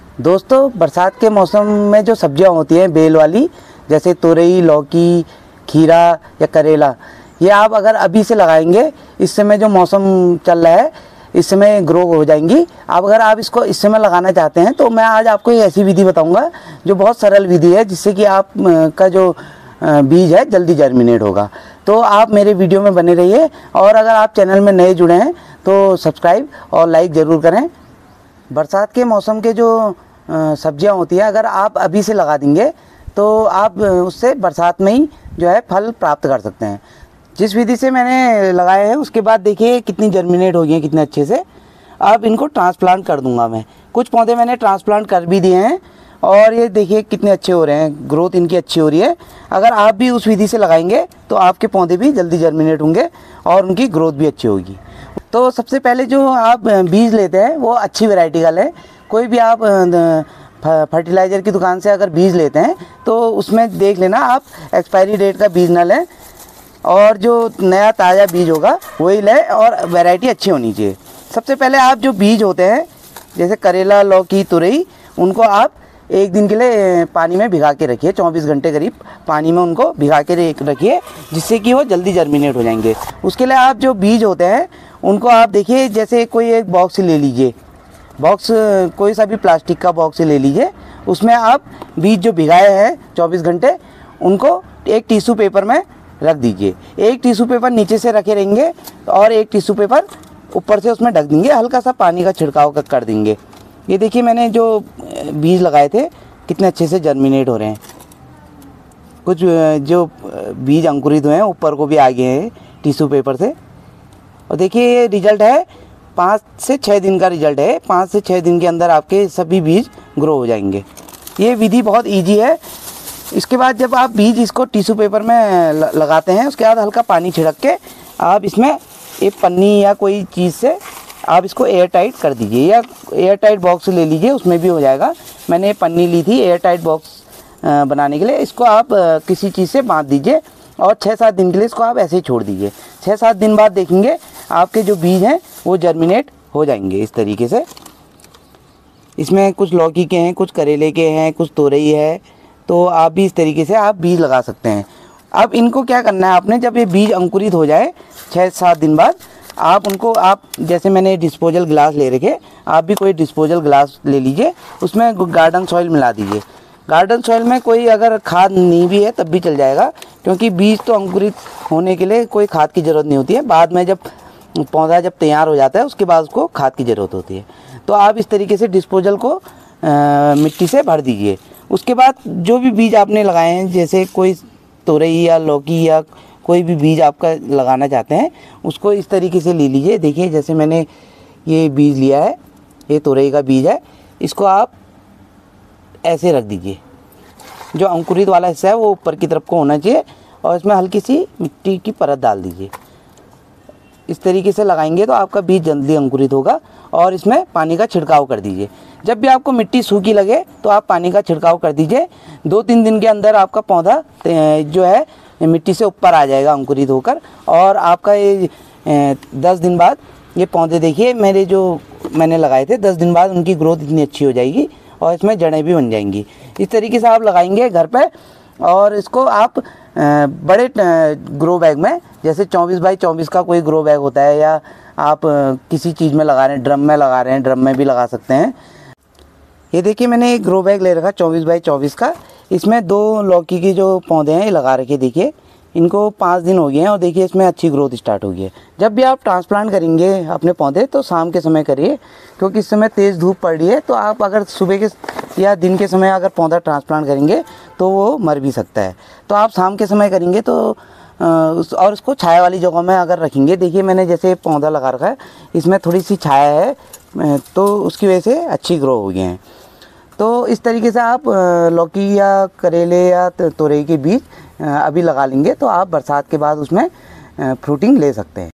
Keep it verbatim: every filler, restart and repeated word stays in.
दोस्तों, बरसात के मौसम में जो सब्जियां होती हैं बेल वाली, जैसे तोरई, लौकी, खीरा या करेला, ये आप अगर अभी से लगाएंगे, इस समय जो मौसम चल रहा है इस समय ग्रो हो जाएंगी। आप अगर आप इसको इस समय लगाना चाहते हैं तो मैं आज आपको एक ऐसी विधि बताऊंगा जो बहुत सरल विधि है, जिससे कि आप का जो बीज है जल्दी जर्मिनेट होगा। तो आप मेरे वीडियो में बने रहिए, और अगर आप चैनल में नए जुड़े हैं तो सब्सक्राइब और लाइक ज़रूर करें। बरसात के मौसम के जो सब्जियां होती हैं, अगर आप अभी से लगा देंगे तो आप उससे बरसात में ही जो है फल प्राप्त कर सकते हैं। जिस विधि से मैंने लगाए हैं उसके बाद देखिए कितनी जर्मिनेट हो गई हैं, कितने अच्छे से। अब इनको ट्रांसप्लांट कर दूंगा मैं। कुछ पौधे मैंने ट्रांसप्लांट कर भी दिए हैं, और ये देखिए कितने अच्छे हो रहे हैं, ग्रोथ इनकी अच्छी हो रही है। अगर आप भी उस विधि से लगाएंगे तो आपके पौधे भी जल्दी जर्मिनेट होंगे और उनकी ग्रोथ भी अच्छी होगी। तो सबसे पहले जो आप बीज लेते हैं वो अच्छी वैरायटी का लें। कोई भी आप फर्टिलाइज़र की दुकान से अगर बीज लेते हैं तो उसमें देख लेना आप एक्सपायरी डेट का बीज ना लें, और जो नया ताज़ा बीज होगा वही लें, और वैरायटी अच्छी होनी चाहिए। सबसे पहले आप जो बीज होते हैं जैसे करेला, लौकी, तुरई, उनको आप एक दिन के लिए पानी में भिगा के रखिए। चौबीस घंटे करीब पानी में उनको भिगा के रखिए, जिससे कि वो जल्दी जर्मिनेट हो जाएंगे। उसके लिए आप जो बीज होते हैं उनको आप देखिए, जैसे कोई एक बॉक्स ले लीजिए, बॉक्स कोई सा भी प्लास्टिक का बॉक्स ले लीजिए। उसमें आप बीज जो भिगाए हैं चौबीस घंटे, उनको एक टिश्यू पेपर में रख दीजिए। एक टिश्यू पेपर नीचे से रखे रहेंगे और एक टिश्यू पेपर ऊपर से उसमें ढक देंगे, हल्का सा पानी का छिड़काव कर देंगे। ये देखिए मैंने जो बीज लगाए थे कितने अच्छे से जर्मिनेट हो रहे हैं। कुछ जो बीज अंकुरित हुए हैं ऊपर को भी आ गए हैं टिश्यू पेपर से। और देखिए ये रिजल्ट है, पाँच से छः दिन का रिजल्ट है। पाँच से छः दिन के अंदर आपके सभी बीज ग्रो हो जाएंगे। ये विधि बहुत इजी है। इसके बाद जब आप बीज इसको टिश्यू पेपर में लगाते हैं, उसके बाद हल्का पानी छिड़क के आप इसमें एक पन्नी या कोई चीज़ से आप इसको एयर टाइट कर दीजिए, या एयर टाइट बॉक्स ले लीजिए, उसमें भी हो जाएगा। मैंने पन्नी ली थी एयर टाइट बॉक्स बनाने के लिए। इसको आप किसी चीज़ से बांध दीजिए और छः सात दिन के लिए इसको आप ऐसे ही छोड़ दीजिए। छः सात दिन बाद देखेंगे आपके जो बीज हैं वो जर्मिनेट हो जाएंगे इस तरीके से। इसमें कुछ लौकी के हैं, कुछ करेले के हैं, कुछ तोरई है, तो आप भी इस तरीके से आप बीज लगा सकते हैं। अब इनको क्या करना है आपने, जब ये बीज अंकुरित हो जाए छः सात दिन बाद, आप उनको आप जैसे मैंने डिस्पोजल गिलास ले रखे, आप भी कोई डिस्पोजल गिलास ले लीजिए, उसमें गार्डन सॉइल मिला दीजिए। गार्डन सॉइल में कोई अगर खाद नहीं भी है तब भी चल जाएगा, क्योंकि बीज तो अंकुरित होने के लिए कोई खाद की ज़रूरत नहीं होती है। बाद में जब पौधा जब तैयार हो जाता है उसके बाद उसको खाद की ज़रूरत होती है। तो आप इस तरीके से डिस्पोजल को आ, मिट्टी से भर दीजिए। उसके बाद जो भी बीज आपने लगाए हैं, जैसे कोई तोरई या लौकी या कोई भी बीज आपका लगाना चाहते हैं, उसको इस तरीके से ले लीजिए। देखिए जैसे मैंने ये बीज लिया है, ये तोरई का बीज है, इसको आप ऐसे रख दीजिए। जो अंकुरित वाला हिस्सा है वो ऊपर की तरफ को होना चाहिए, और इसमें हल्की सी मिट्टी की परत डाल दीजिए। इस तरीके से लगाएंगे तो आपका बीज जल्दी अंकुरित होगा, और इसमें पानी का छिड़काव कर दीजिए। जब भी आपको मिट्टी सूखी लगे तो आप पानी का छिड़काव कर दीजिए। दो तीन दिन के अंदर आपका पौधा जो है मिट्टी से ऊपर आ जाएगा अंकुरित होकर, और आपका ये दस दिन बाद ये पौधे देखिए मेरे जो मैंने लगाए थे, दस दिन बाद उनकी ग्रोथ इतनी अच्छी हो जाएगी और इसमें जड़ें भी बन जाएंगी। इस तरीके से आप लगाएंगे घर पे, और इसको आप बड़े ग्रो बैग में, जैसे चौबीस बाई चौबीस का कोई ग्रो बैग होता है, या आप किसी चीज़ में लगा रहे हैं, ड्रम में लगा रहे हैं, ड्रम में भी लगा सकते हैं। ये देखिए मैंने एक ग्रो बैग ले रखा चौबीस बाई चौबीस का। इसमें दो लौकी के जो पौधे हैं ये लगा रखे, देखिए इनको पाँच दिन हो गए हैं, और देखिए इसमें अच्छी ग्रोथ स्टार्ट हो गई है। जब भी आप ट्रांसप्लांट करेंगे अपने पौधे तो शाम के समय करिए, क्योंकि इस समय तेज़ धूप पड़ रही है। तो आप अगर सुबह के या दिन के समय अगर पौधा ट्रांसप्लांट करेंगे तो वो मर भी सकता है। तो आप शाम के समय करेंगे तो और उसको छाया वाली जगह में अगर रखेंगे, देखिए मैंने जैसे पौधा लगा रखा है, इसमें थोड़ी सी छाया है तो उसकी वजह से अच्छी ग्रो हो गए हैं। तो इस तरीके से आप लौकी या करेले या तोरई के बीज अभी लगा लेंगे तो आप बरसात के बाद उसमें फ्रूटिंग ले सकते हैं।